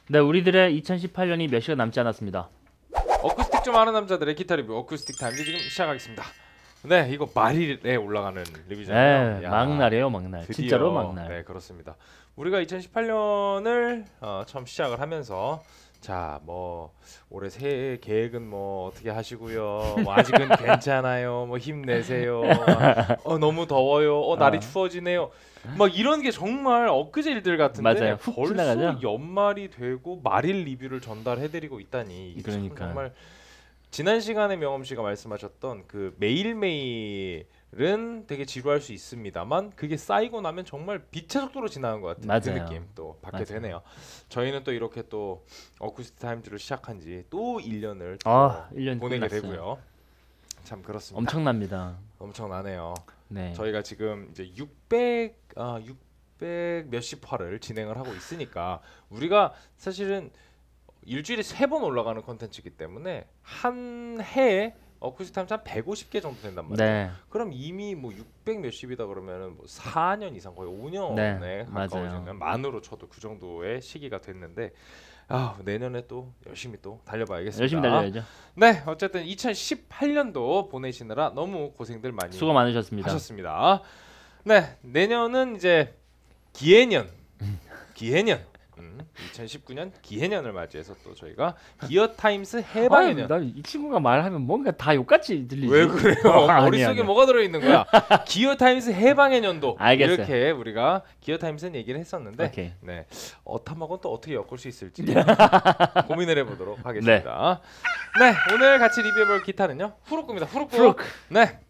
네, 우리들의 2018년이 몇 시간 남지 않았습니다. 어쿠스틱 좀 아는 남자들의 기타 리뷰 어쿠스틱 타임즈 지금 시작하겠습니다. 네, 이거 말일에 올라가는 리뷰잖아요. 네, 막날이에요, 막날. 드디어, 진짜로 막날. 네, 그렇습니다. 우리가 2018년을 처음 시작을 하면서 자, 뭐 올해 새해 계획은 뭐 어떻게 하시고요. 뭐 아직은 괜찮아요. 뭐 힘내세요. 너무 더워요. 날이 추워지네요. 막 이런 게 정말 엊그제 일들 같은데 맞아요. 훅 벌써 지나가죠? 연말이 되고 말일 리뷰를 전달해드리고 있다니 이게 참 그러니까. 정말 지난 시간에 명엄 씨가 말씀하셨던 그 매일매일은 되게 지루할 수 있습니다만 그게 쌓이고 나면 정말 빛의 속도로 지나는 것 같은 그 맞아요. 느낌 또 받게 맞아요. 되네요. 저희는 또 이렇게 또 어쿠스틱 타임즈를 시작한 지 또 1년을 또 1년 보내게 끝났어요. 되고요. 참 그렇습니다. 엄청납니다. 엄청나네요. 네. 저희가 지금 이제 600 몇십 화를 진행을 하고 있으니까 우리가 사실은 일주일에 3번 올라가는 컨텐츠이기 때문에 한 해에 어쿠스틱 타임즈 한 150개 정도 된단 말이에요. 네. 그럼 이미 뭐 600 몇십이다 그러면은 뭐 4년 이상 거의 5년에 네, 가까워지는 맞아요. 만으로 쳐도 그 정도의 시기가 됐는데 내년에 또 열심히 또 달려봐야겠습니다. 열심히 달려야죠. 네, 어쨌든 2018년도 보내시느라 너무 고생들 많이 수고 많으셨습니다. 하셨습니다. 네, 내년은 이제 기해년 2019년 기해년을 맞이해서 또 저희가 기어 타임스 해방해년. 난이 친구가 말하면 뭔가 다 욕같이 들리지. 왜 그래요? 머릿속에 아니야. 뭐가 들어있는 거야? 기어 타임스 해방해년도. 알겠어요. 이렇게 우리가 기어 타임스는 얘기를 했었는데 오케이. 네, 어탐하고는 또 어떻게 엮을 수 있을지 고민을 해보도록 하겠습니다. 네, 오늘 같이 리뷰해볼 기타는요 후루꾸입니다. 후루꾸. 네,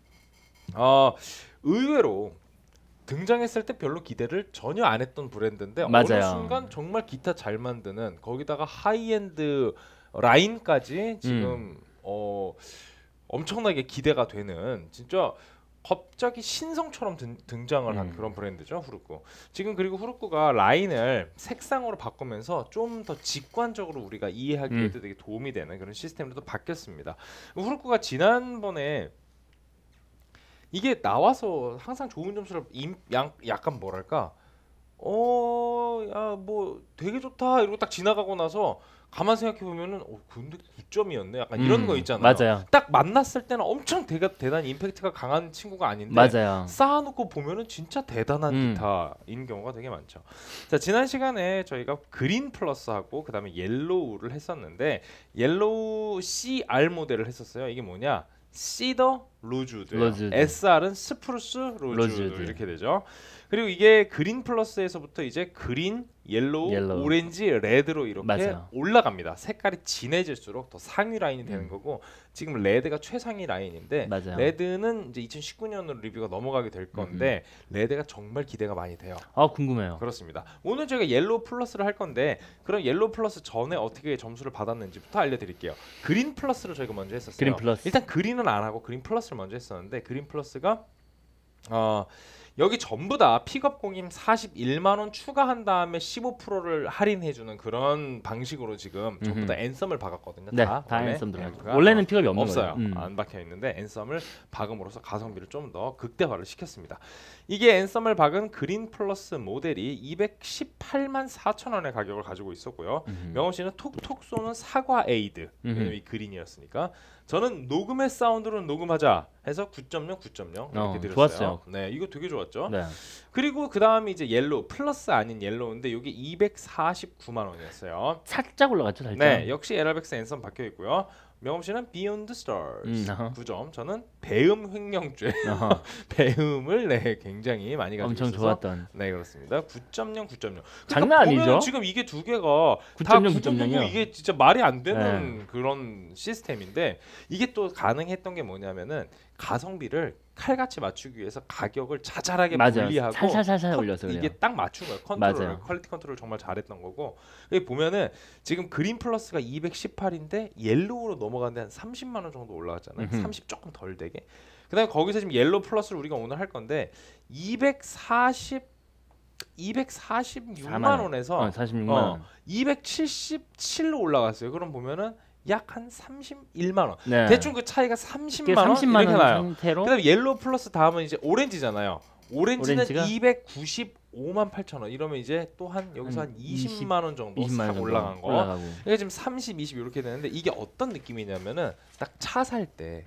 의외로 등장했을 때 별로 기대를 전혀 안 했던 브랜드인데 맞아요. 어느 순간 정말 기타 잘 만드는 거기다가 하이엔드 라인까지 지금 엄청나게 기대가 되는 진짜 갑자기 신성처럼 등장을 한 그런 브랜드죠 후루꾸. 지금 그리고 후루꾸가 라인을 색상으로 바꾸면서 좀 더 직관적으로 우리가 이해하기에도 되게 도움이 되는 그런 시스템으로 바뀌었습니다. 후루꾸가 지난번에 이게 나와서 항상 좋은 점수를 약간 뭐랄까 야 뭐 되게 좋다 이러고 딱 지나가고 나서 가만 생각해 보면은 근데 9점이었네 약간 이런 거 있잖아요. 맞아요. 딱 만났을 때는 엄청 대단히 임팩트가 강한 친구가 아닌데 맞아요. 쌓아놓고 보면은 진짜 대단한 기타인 경우가 되게 많죠. 자, 지난 시간에 저희가 그린 플러스하고 그 다음에 옐로우를 했었는데 옐로우 CR 모델을 했었어요. 이게 뭐냐? 시더 로즈우드, SR은 스프루스 로즈우드 이렇게 되죠. 그리고 이게 그린 플러스에서부터 이제 그린, 옐로우, 오렌지, 레드로 이렇게 올라갑니다. 색깔이 진해질수록 더 상위 라인이 되는 거고 지금 레드가 최상위 라인인데 레드는 이제 2019년으로 리뷰가 넘어가게 될 건데 레드가 정말 기대가 많이 돼요. 궁금해요. 그렇습니다. 오늘 저희가 옐로우 플러스를 할 건데 그럼 옐로우 플러스 전에 어떻게 점수를 받았는지부터 알려드릴게요. 그린 플러스를 저희가 먼저 했었어요. 그린 플러스. 일단 그린은 안 하고 그린 플러스를 먼저 했었는데 그린 플러스가 여기 전부 다 픽업 공임 41만 원 추가한 다음에 15%를 할인해주는 그런 방식으로 지금 전부 다 앤썸을 박았거든요. 네, 다 앤썸 들어가요. 원래는 픽업이 없는 없어요. 거예요. 안 박혀 있는데 앤썸을 박음으로써 가성비를 좀 더 극대화를 시켰습니다. 이게 앤썸을 박은 그린 플러스 모델이 218만 4천 원의 가격을 가지고 있었고요. 명호 씨는 톡톡 쏘는 사과 에이드, 이 그린이었으니까 저는 녹음의 사운드로 녹음하자 해서 9.0 이렇게 드렸어요. 좋았어요. 네, 이거 되게 좋았죠. 네. 그리고 그 다음에 이제 옐로우 플러스 아닌 옐로우인데 이게 249만 원이었어요. 살짝 올라갔죠, 살짝. 네, 역시 에라백스 앤썸 박혀 있고요. 명엄 씨는 Beyond the Stars 9점. 저는 배음 횡령죄 배음을 굉장히 많이 가지고 엄청 있어서 좋았던. 네, 그렇습니다. 9.0 장난 아니죠? 지금 이게 두 개가 9.0 다 9.0이요. 이게 진짜 말이 안 되는 그런 시스템인데 이게 또 가능했던 게 뭐냐면은 가성비를 칼같이 맞추기 위해서 가격을 자잘하게 분리하고 살살 올려서 그래요. 이게 딱 맞춘 거예요. 컨트롤을 퀄리티 컨트롤 정말 잘했던 거고. 여기 보면은 지금 그린 플러스가 218인데 옐로우로 넘어가는데 한 30만 원 정도 올라갔잖아요. 30 조금 덜 되게. 그다음에 거기서 지금 옐로우 플러스를 우리가 오늘 할 건데 246만 원에서 277로 올라갔어요. 그럼 보면은 약 한 31만 원. 네. 대충 그 차이가 30만 원 30만 이렇게 원 나요. 상태로. 그다음에 옐로우 플러스 다음은 이제 오렌지잖아요. 오렌지는 오렌지가? 295만 8천 원. 이러면 이제 또 한 여기서 한 20만 원 정도 20만 원 싹 정도 올라간 거. 올라가고. 이게 지금 30, 20 이렇게 되는데 이게 어떤 느낌이냐면은 딱 차 살 때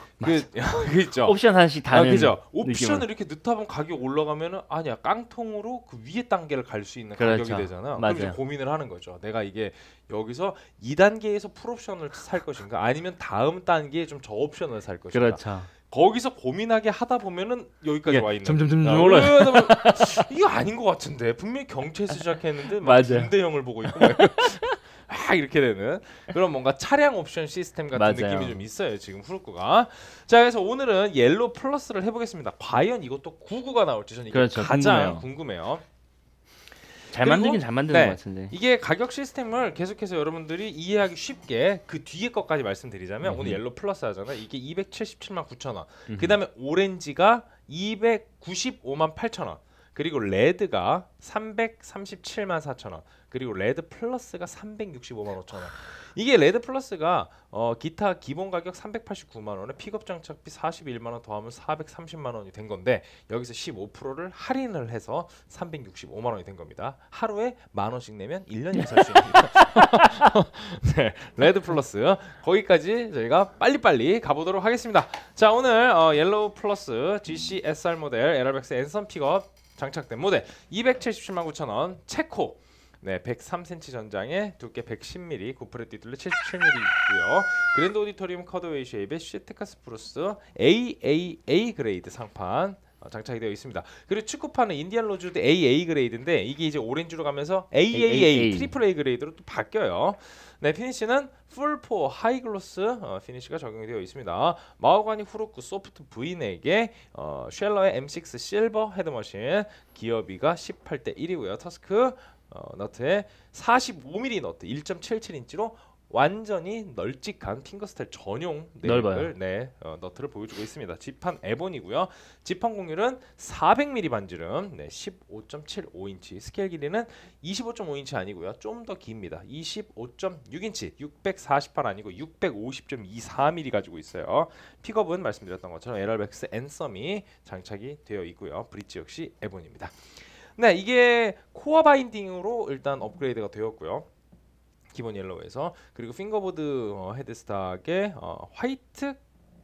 그 있죠. 옵션 하나씩 다른 그죠. 옵션을 느낌을. 이렇게 넣다 보면 가격 올라가면은 아니야 깡통으로 그 위에 단계를 갈 수 있는 그렇죠. 가격이 되잖아요. 맞아요. 그럼 이제 고민을 하는 거죠. 내가 이게 여기서 2단계에서 풀옵션을 살 것인가 아니면 다음 단계에 좀 저옵션을 살 것인가. 그렇죠. 거기서 고민하게 하다 보면은 여기까지 와 있는. 점점 야, 올라. 이거 아닌 것 같은데 분명히 경차에서 시작했는데 막 맞아요. 군대형을 보고 있고 막 이렇게 되는 그런 뭔가 차량 옵션 시스템 같은 맞아요. 느낌이 좀 있어요 지금 후루쿠가. 자 그래서 오늘은 옐로우 플러스를 해보겠습니다. 과연 이것도 99가 나올지 저는 이게 그렇죠. 가장 궁금해요. 잘 그리고- 만들긴 잘 만드는 네. 것 같은데. 이게 가격 시스템을 계속해서 여러분들이 이해하기 쉽게 그 뒤에 것까지 말씀드리자면 오늘 옐로우 플러스 하잖아요. 이게 277만 9천 원. 그 다음에 오렌지가 295만 8천 원. 그리고 레드가 337만 4천 원. 그리고 레드 플러스가 365만 5천 원. 이게 레드 플러스가 기타 기본 가격 389만 원에 픽업 장착비 41만 원 더하면 430만 원이 된 건데 여기서 15%를 할인을 해서 365만 원이 된 겁니다. 하루에 10,000원씩 내면 1년이 살 수 있는 네, 레드 플러스 거기까지 저희가 빨리빨리 가보도록 하겠습니다. 자 오늘 옐로우 플러스 GC SR 모델 에라백스 앤선 픽업 장착된 모델 277만 9천 원 체코 네, 103cm 전장에 두께 110mm, 고프레 띠둘레 77mm이고요. 그랜드 오디토리움 커드웨이 쉐입의 쉐테카스 브루스 AAA 그레이드 상판 장착이 되어 있습니다. 그리고 축구판은 인디안 로즈도 AA 그레이드인데 이게 이제 오렌지로 가면서 AAA 트리플 A 그레이드로 또 바뀌어요. 네, 피니시는 풀포 하이글로스 피니시가 적용이 되어 있습니다. 마호가니 후루쿠 소프트 V넥에 쉘러의 M6 실버 헤드머신 기어비가 18대 1이고요. 터스크 너트에 45mm 너트 1.77인치로 완전히 널찍한 핑거스타일 전용 네임을 너트를 보여주고 있습니다. 지판 에본이고요. 지판 공률은 400mm 반지름 15.75인치 스케일 길이는 25.5인치 아니고요. 좀 더 깁니다. 25.6인치 648 아니고 650.24mm 가지고 있어요. 픽업은 말씀드렸던 것처럼 에라백스 앤썸이 장착이 되어 있고요. 브릿지 역시 에본입니다. 네, 이게 코어 바인딩으로 일단 업그레이드가 되었고요. 기본 옐로우에서 그리고 핑거보드 헤드스탁에 화이트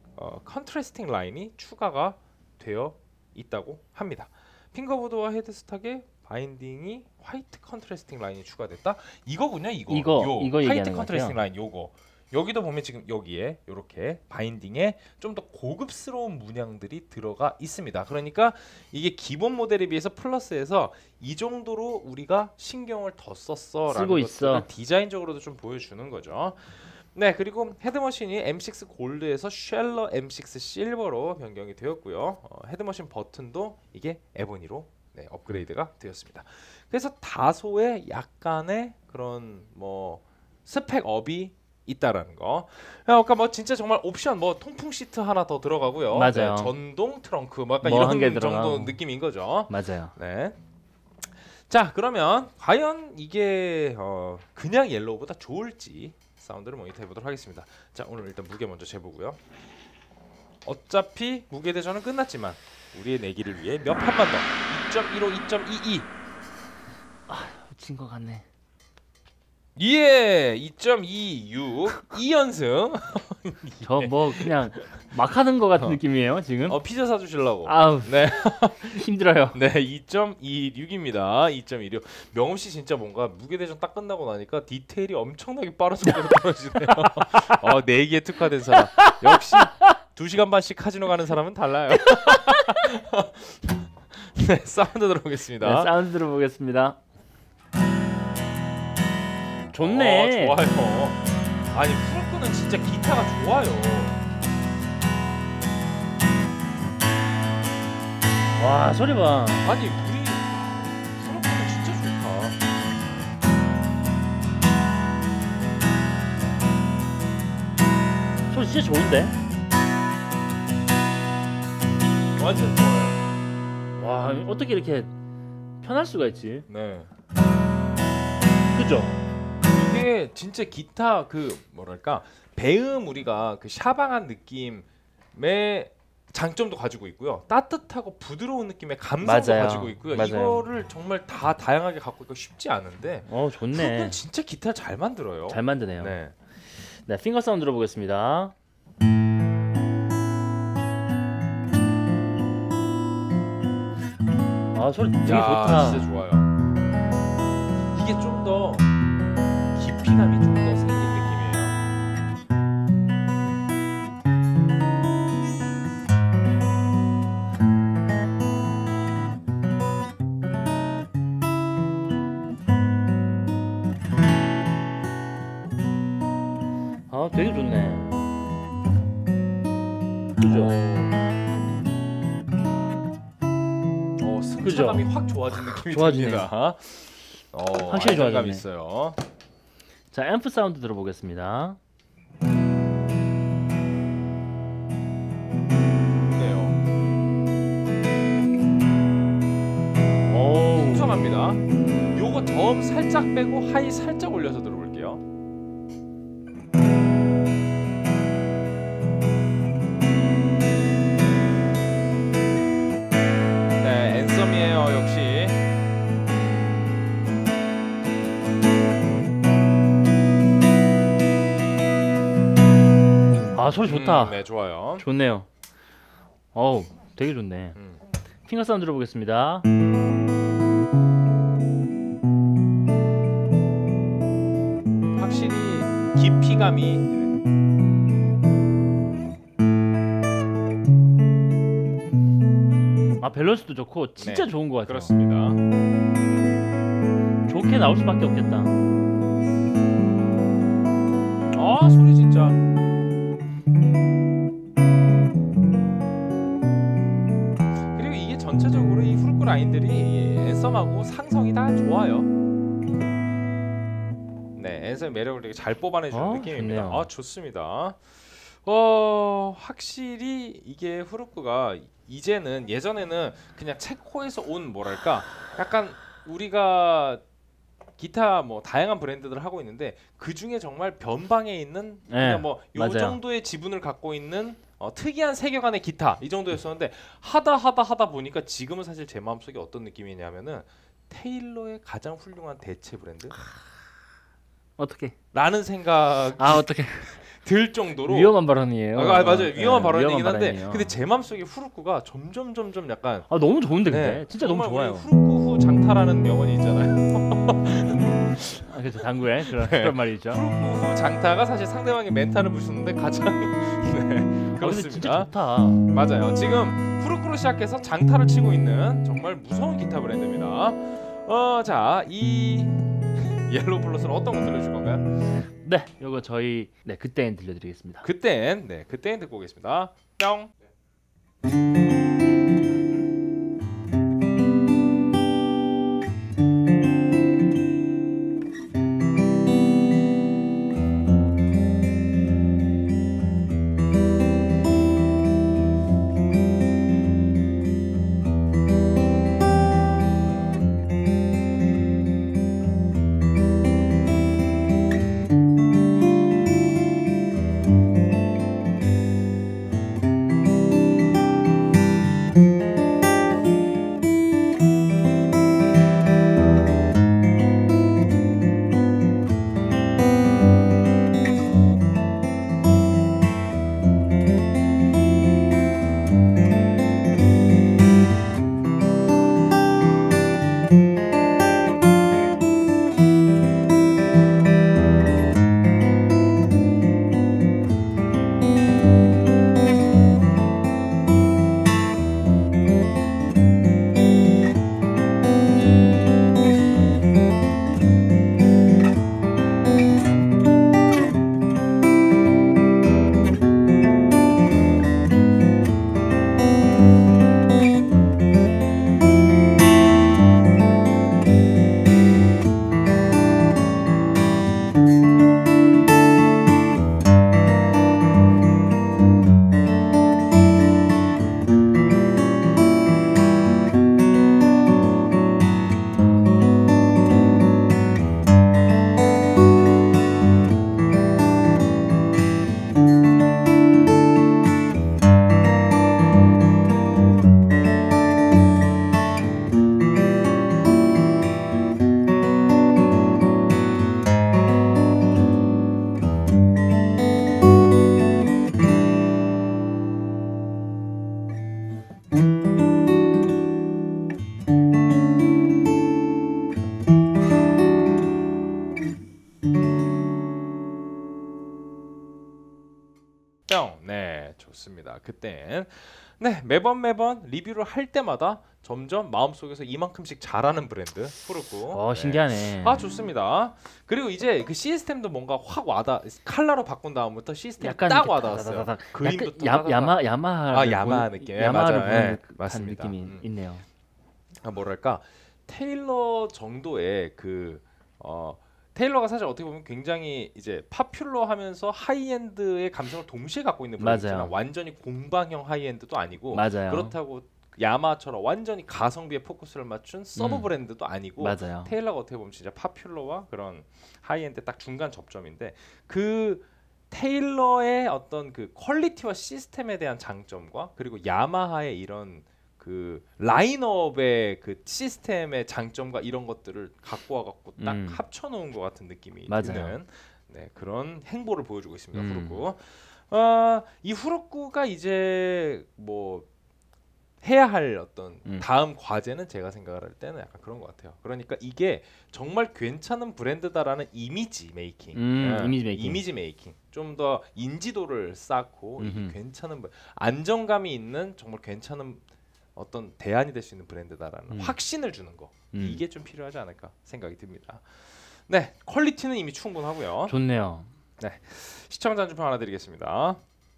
컨트라스팅 라인이 추가가 되어 있다고 합니다. 핑거보드와 헤드스탁에 바인딩이 화이트 컨트라스팅 라인이 추가됐다. 이거군요, 이거 화이트 컨트라스팅 라인 요거. 여기도 보면 지금 여기에 이렇게 바인딩에 좀 더 고급스러운 문양들이 들어가 있습니다. 그러니까 이게 기본 모델에 비해서 플러스에서 이 정도로 우리가 신경을 더 썼어라는 것들을 디자인적으로도 좀 보여주는 거죠. 네, 그리고 헤드머신이 M6 골드에서 쉘러 M6 실버로 변경이 되었고요. 헤드머신 버튼도 이게 에보니로 업그레이드가 되었습니다. 그래서 다소의 약간의 그런 뭐 스펙업이 있다라는 거. 그러니까 뭐 진짜 정말 옵션 뭐 통풍 시트 하나 더 들어가고요. 맞아요. 전동 트렁크 뭐 약간 뭐 이런 정도 느낌인 거죠. 맞아요. 네. 자 그러면 과연 이게 그냥 옐로우보다 좋을지 사운드를 모니터해 보도록 하겠습니다. 자 오늘 일단 무게 먼저 재보고요. 어차피 무게 대전은 끝났지만 우리의 내기를 위해 몇 판만 더 2.15, 2.22 진 것 같네. 예, 2.26 2연승. 저 뭐 그냥 막 하는 것 같은 느낌이에요 지금. 피자 사주시려고. 아우 네. 힘들어요. 네, 2.26입니다. 2.26. 명훈 씨 진짜 뭔가 무게대전 딱 끝나고 나니까 디테일이 엄청나게 빠르게 떨어지네요. 내기에 특화된 사람. 역시 2시간 반씩 카지노 가는 사람은 달라요. 네, 사운드 들어보겠습니다. 네, 사운드 들어보겠습니다. 좋네. 좋아요. 아니 후루쿠는 진짜 기타가 좋아요. 와 소리 봐. 아니 우리 후루쿠는 진짜 좋다. 소리 진짜 좋은데? 완전 좋아요. 와 어떻게 이렇게 편할 수가 있지? 네. 그죠? 이게 진짜 기타 그 뭐랄까 배음 우리가 그 샤방한 느낌의 장점도 가지고 있고요. 따뜻하고 부드러운 느낌의 감성도 맞아요. 가지고 있고요. 맞아요. 이거를 정말 다 다양하게 갖고 있고 쉽지 않은데 좋네. 후르크는 진짜 기타 잘 만들어요. 잘 만드네요. 네. 네, 핑거 사운드 들어보겠습니다. 소리 되게 좋다. 진짜 좋아요. 이게 좀 더 깊이감이 좀 더 생긴 느낌이에요. 되게 좋네. 그죠? 승차감이 확 좋아진 느낌이 좋아지네요. 듭니다. 확실히 좋아졌네. 안정감 있어요. 자, 앰프 사운드 들어보겠습니다. 좋네요. 풍성합니다. 요거 저음 살짝 빼고 하이 살짝 올려서 들어볼게요. 네, 앤썸이에요 역시. 소리 좋다. 네, 좋아요. 좋네요. 되게 좋네. 핑거 사운드 들어보겠습니다. 확실히 깊이감이 밸런스도 좋고 진짜 네, 좋은 것 같아요. 그렇습니다. 좋게 나올 수밖에 없겠다. 소리 진짜. 그리고 이게 전체적으로 이 후르크 라인들이 앤썸하고 상성이 다 좋아요. 네, 앤썸의 매력을 되게 잘 뽑아내주는 느낌입니다. 좋네요. 좋습니다. 확실히 이게 후르크가 이제는 예전에는 그냥 체코에서 온 뭐랄까 약간 우리가 기타 뭐 다양한 브랜드들을 하고 있는데 그 중에 정말 변방에 있는 그냥 뭐 요 맞아요. 정도의 지분을 갖고 있는 특이한 세계관의 기타 이 정도였었는데 하다 보니까 지금은 사실 제 마음속에 어떤 느낌이냐면은 테일러의 가장 훌륭한 대체 브랜드 어떻게? 라는 생각 어떻게? 들 정도로 위험한 발언이에요. 맞아요. 위험한 발언이긴 위험한 한데 발언이에요. 근데 제 마음속에 후르크가 점점 약간 너무 좋은데 근데 진짜 너무 정말 좋아요. 우리 후르크 후 장타라는 명언이 있잖아요. 그렇죠. 당구에 그런 말이 있죠. 후르크 후 장타가 사실 상대방의 멘탈을 부수는데 가장 근데 그렇습니다. 진짜 좋다. 맞아요. 지금 후르크로 시작해서 장타를 치고 있는 정말 무서운 기타 브랜드입니다. 자, 이 옐로우 플러스는 어떤 거 들려줄 건가요? 네, 요거 저희 그때엔 들려드리겠습니다. 그땐 듣고 오겠습니다. 뿅. 뿅. 네, 좋습니다. 그땐 네, 매번 리뷰를 할 때마다 점점 마음속에서 이만큼씩 자라는 브랜드 후르쿠. 신기하네. 아, 좋습니다. 그리고 이제 그 시스템도 뭔가 확 와닿. 칼라로 바꾼 다음부터 시스템이 약간 딱 이렇게 와닿았어요. 그림도 야마하 야마하 느낌. 야마하를 맞아요. 보는 맞습니다. 느낌이 있네요. 뭐랄까 테일러 정도의 테일러가 사실 어떻게 보면 굉장히 이제 파퓰러하면서 하이엔드의 감성을 동시에 갖고 있는 브랜드잖아. 완전히 공방형 하이엔드도 아니고 맞아요. 그렇다고 야마처럼 완전히 가성비에 포커스를 맞춘 서브 브랜드도 아니고 맞아요. 테일러가 어떻게 보면 진짜 파퓰러와 그런 하이엔드 딱 중간 접점인데 그 테일러의 어떤 그 퀄리티와 시스템에 대한 장점과 그리고 야마하의 이런 그 라인업의 그 시스템의 장점과 이런 것들을 갖고 와갖고 딱 합쳐놓은 것 같은 느낌이 드는 그런 행보를 보여주고 있습니다. 후르쿠. 이 후르쿠가 이제 뭐 해야 할 어떤 다음 과제는 제가 생각을 할 때는 약간 그런 것 같아요. 그러니까 이게 정말 괜찮은 브랜드다라는 이미지 메이킹, 이미지 메이킹, 좀 더 인지도를 쌓고 괜찮은 안정감이 있는 정말 괜찮은 어떤 대안이 될 수 있는 브랜드다라는 확신을 주는 거 이게 좀 필요하지 않을까 생각이 듭니다. 네, 퀄리티는 이미 충분하고요. 좋네요. 네, 시청자 한줄평 하나 드리겠습니다.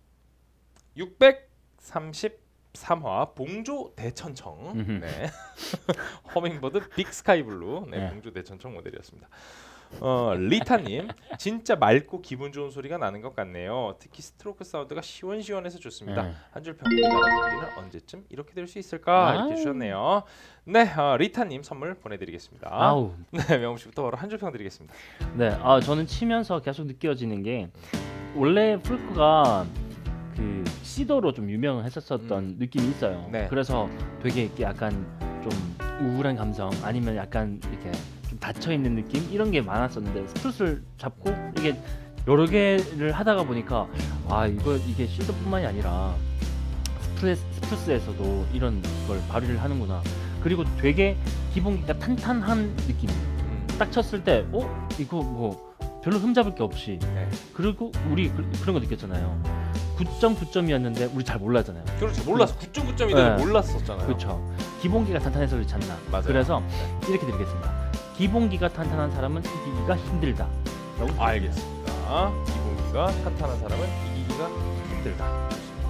633화 봉조 대천청, 네, 허밍버드 빅스카이블루, 네, 봉조 대천청 모델이었습니다. 리타님 진짜 맑고 기분 좋은 소리가 나는 것 같네요. 특히 스트로크 사운드가 시원시원해서 좋습니다. 한 줄 평 우리나라 언제쯤 이렇게 될 수 있을까 이렇게 주셨네요. 네, 리타님 선물 보내드리겠습니다. 아우. 네, 명훈 씨부터 바로 한 줄 평 드리겠습니다. 네, 저는 치면서 계속 느껴지는 게 원래 풀크가 그 시도로 좀 유명했었던 느낌이 있어요. 네. 그래서 되게 이렇게 약간 좀 우울한 감성 아니면 약간 이렇게 좀 닫혀 있는 느낌 이런 게 많았었는데 스프루스를 잡고 이게 여러 개를 하다가 보니까 이게 시도뿐만이 아니라 스프루스에서도 이런 걸 발휘를 하는구나. 그리고 되게 기본기가 탄탄한 느낌. 딱 쳤을 때 이거 뭐 별로 흠잡을 게 없이. 그리고 우리 그런 거 느꼈잖아요. 9.9점이었는데 우리 잘 몰랐잖아요. 그렇죠. 몰랐어. 9.9점인데 몰랐었잖아요. 그렇죠. 기본기가 탄탄해서 그렇지 않나. 맞아요. 그래서 이렇게 드리겠습니다. 기본기가 탄탄한 사람은 이기기가 힘들다. 알겠습니다. 기본기가 탄탄한 사람은 이기기가 힘들다.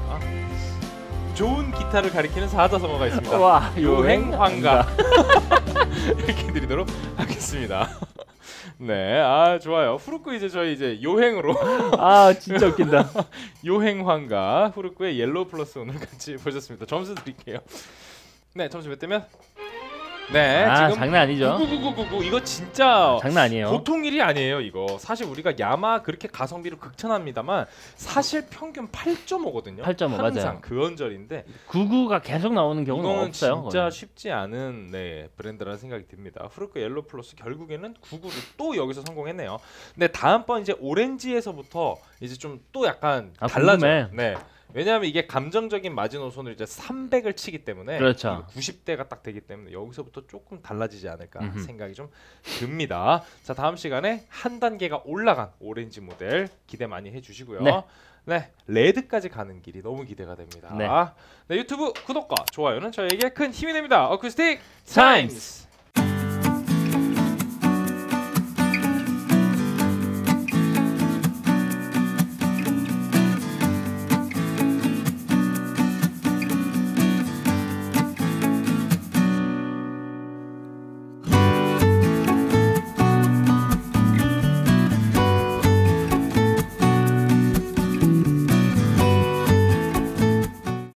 좋은 기타를 가리키는 사자성어가 있습니다. 와, 요행황가. 이렇게 드리도록 하겠습니다. 네, 좋아요. 후르쿠 저희 요행으로. 진짜 웃긴다. 요행황가 후르쿠의 옐로우 플러스 오늘 같이 보셨습니다. 점수 드릴게요. 네, 점수 몇 대면? 네, 지금 장난 아니죠. 99999 이거 진짜 장난 아니에요. 보통 일이 아니에요. 이거 사실 우리가 야마 그렇게 가성비로 극찬합니다만 사실 평균 8.5거든요. 8.5 항상 맞아요. 그 언저리인데 99가 계속 나오는 경우는 이건 없어요. 진짜 쉽지 않은 브랜드라는 생각이 듭니다. 후르쿠 옐로우 플러스 결국에는 99로 또 여기서 성공했네요. 근데 다음번 오렌지에서부터 좀 또 약간 달라져요. 네. 왜냐하면 이게 감정적인 마지노선을 300을 치기 때문에 그렇죠. 90대가 딱 되기 때문에 여기서부터 조금 달라지지 않을까 생각이 좀 듭니다. 자, 다음 시간에 한 단계가 올라간 오렌지 모델 기대 많이 해주시고요. 네, 레드까지 가는 길이 너무 기대가 됩니다. 네, 유튜브 구독과 좋아요는 저에게 큰 힘이 됩니다. 어쿠스틱 타임스.